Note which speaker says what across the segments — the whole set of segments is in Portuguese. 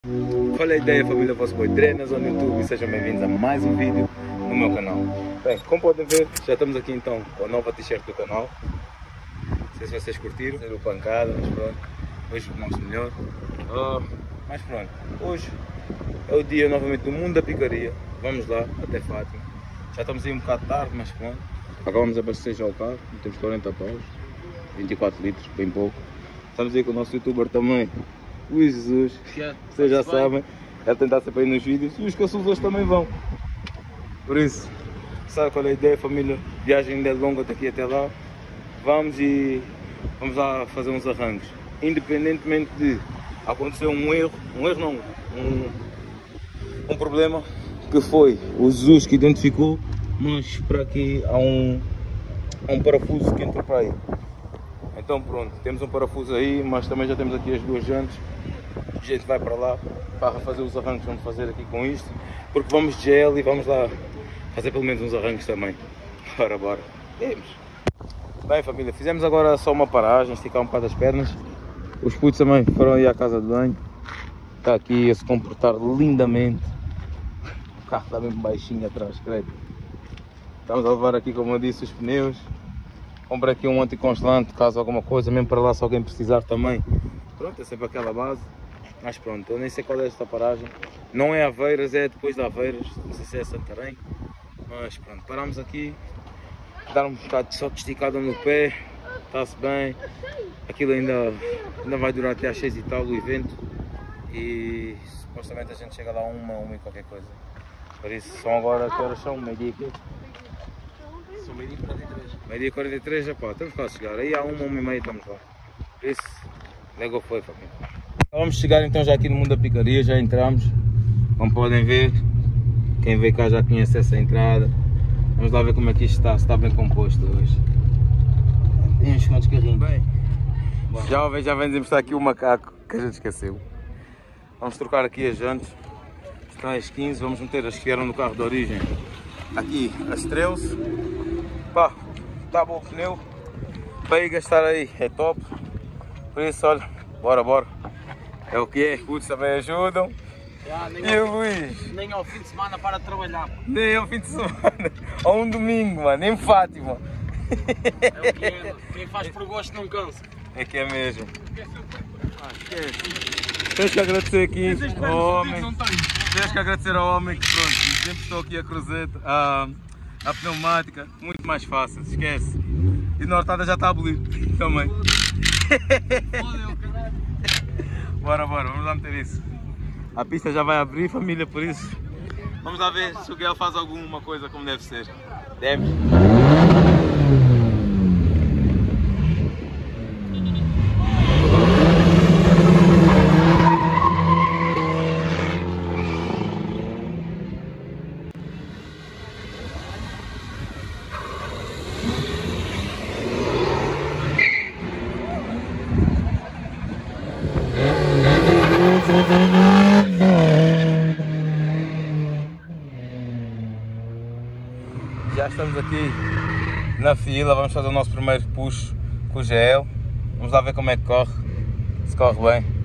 Speaker 1: Qual é a ideia, família? Vosso boy Dre na zona YouTube e sejam bem-vindos a mais um vídeo no meu canal. Bem, como podem ver, já estamos aqui então com a nova t-shirt do canal. Não sei se vocês curtiram, o pancada, mas pronto, hoje vamos melhor. Mas pronto, hoje é o dia novamente do mundo da picaria. Vamos lá, até Fátima. Já estamos aí um bocado tarde, mas pronto. Acabamos de abastecer já o carro, temos 40 paus, 24 litros, bem pouco. Estamos aí com o nosso youtuber também, Luís Jesus, vocês já sabem, ele tem estado sempre aí nos vídeos e os caçulos hoje também vão. Por isso, sabe qual é a ideia, família? A viagem ainda é longa daqui até lá. Vamos lá fazer uns arranques. Independentemente de acontecer um problema que foi o Jesus que identificou, mas para aqui há um parafuso que entrou para aí. Então pronto, temos um parafuso aí, mas também já temos aqui as duas jantes. A gente vai para lá para fazer os arranques, vamos fazer aqui com isto, porque vamos de gel e vamos lá fazer pelo menos uns arranques também. Bora. Vamos. Bem, família, fizemos agora só uma paragem, esticar um bocado as pernas. Os putos também foram aí à casa de banho. Está aqui a se comportar lindamente. O carro está mesmo baixinho atrás, credo. Estamos a levar aqui, como eu disse, os pneus. Comprei aqui um anticongelante, caso alguma coisa, mesmo para lá se alguém precisar também. Pronto, é sempre aquela base. Mas pronto, eu nem sei qual é esta paragem. Não é Aveiras, é depois de Aveiras. Não sei se é Santarém. Mas pronto, paramos aqui. Dar um bocado só de esticada no pé. Está-se bem. Aquilo ainda vai durar até às 6 e tal o evento. E supostamente a gente chega lá a uma e qualquer coisa. Por isso, são agora, que horas são? Meio-dia aqui?
Speaker 2: São meio-dia 43.
Speaker 1: Meio-dia 43, já pá, estamos quase a chegar. Aí há uma e meia estamos lá. Por isso, nego foi, família. Vamos chegar então já aqui no mundo da picaria, já entramos. Como podem ver, quem veio cá já conhece essa entrada. Vamos lá ver como é que isto está, se está bem composto hoje. Tem uns quantos carrinhos. Bem, já vem mostrar aqui o macaco que a gente esqueceu. Vamos trocar aqui as jantes. Estão as 15, vamos meter as que vieram no carro de origem. Aqui as 13. Pá, está bom o pneu. Para ir gastar aí é top. Por isso, olha, bora. É o que é, os putos também ajudam. E o Luís?
Speaker 2: Nem ao fim de semana para de trabalhar.
Speaker 1: Nem ao fim de semana. Ou um domingo, mano, em Fátima.
Speaker 2: É o que é. Quem faz por gosto não cansa.
Speaker 1: É que é mesmo. Tens que agradecer aqui ao homem. Tens que agradecer ao homem que pronto, sempre estou aqui a cruzeta, a pneumática, muito mais fácil, esquece. E na hortada já está abolido também. Bora, vamos lá meter isso. A pista já vai abrir, família, por isso. Vamos lá ver se o Guel faz alguma coisa como deve ser. Deve. Já estamos aqui na fila, vamos fazer o nosso primeiro push com o GL. Vamos lá ver como é que corre, se corre bem.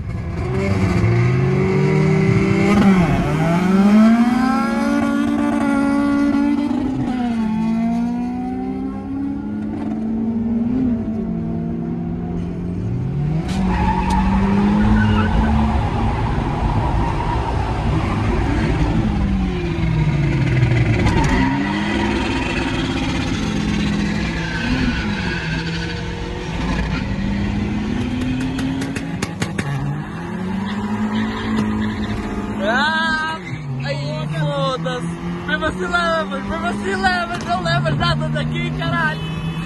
Speaker 2: Mesmo se levas, não levas nada daqui, caralho!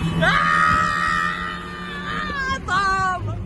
Speaker 2: Toma!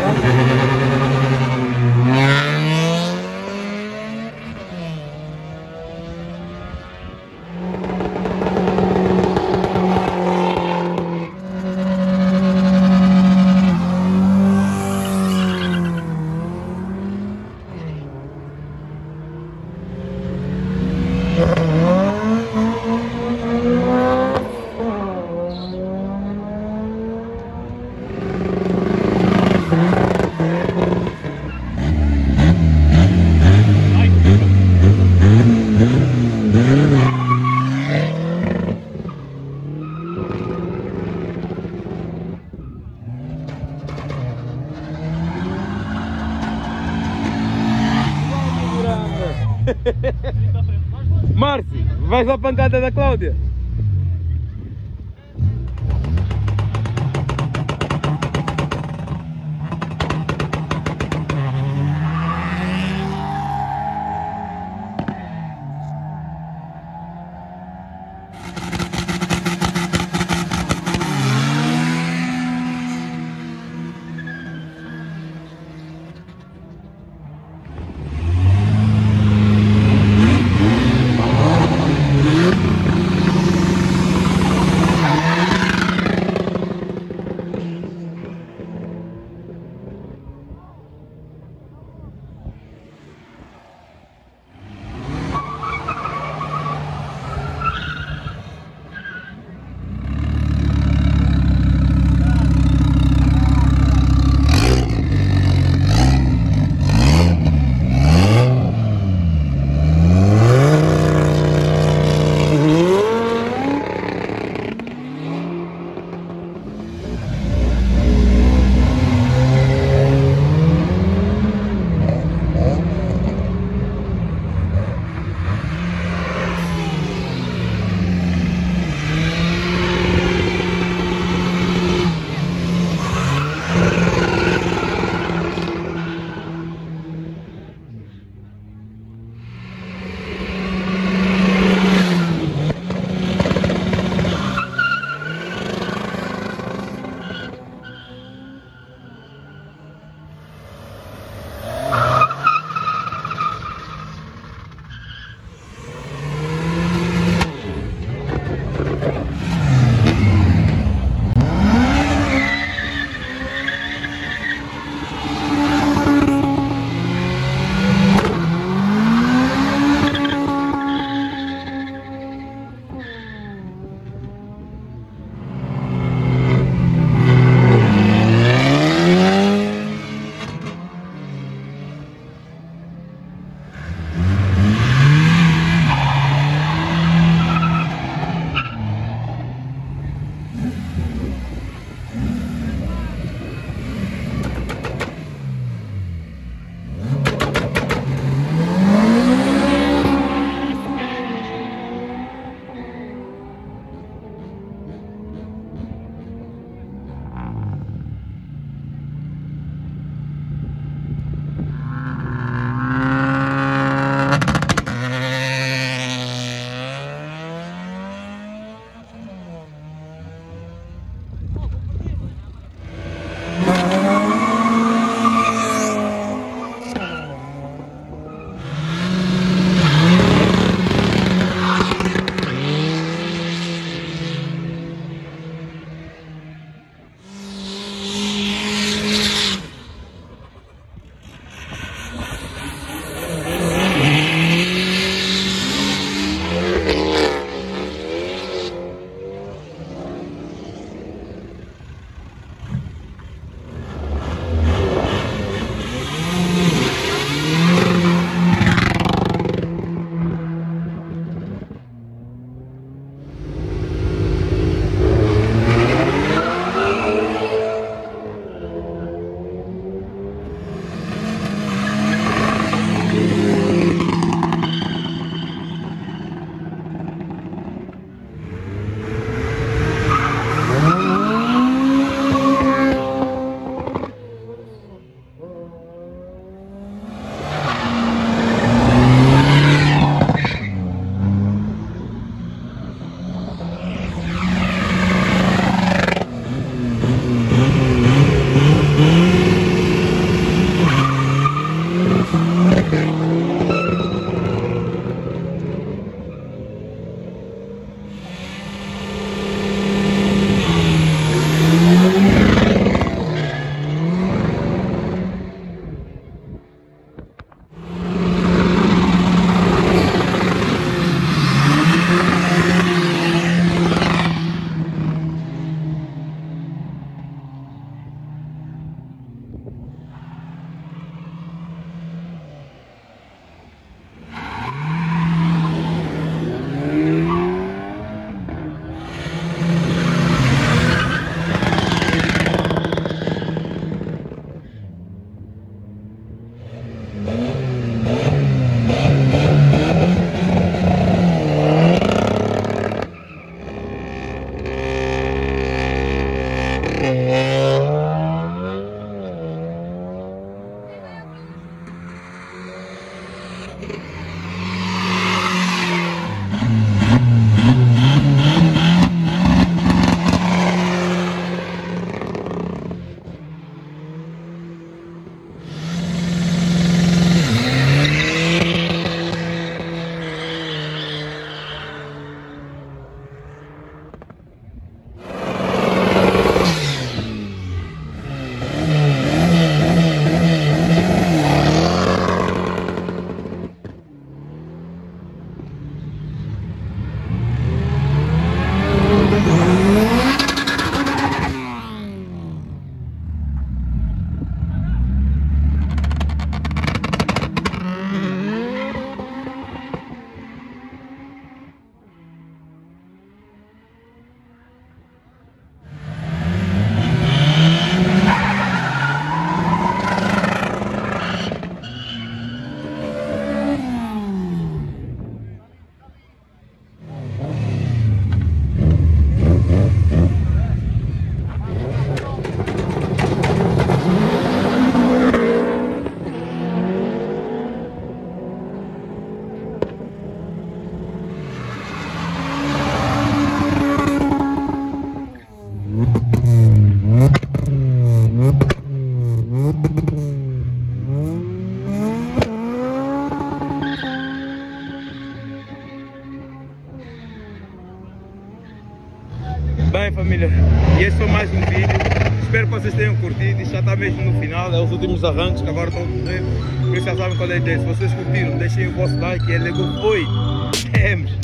Speaker 1: Márcio, vais à pancada da Cláudia? Bem, família, e esse foi mais um vídeo. Espero que vocês tenham curtido. Isto já está mesmo no final, é os últimos arranques que agora estão a correr. Por isso já sabem qual é a ideia. Se vocês curtiram, deixem o vosso like e ele foi. Temos!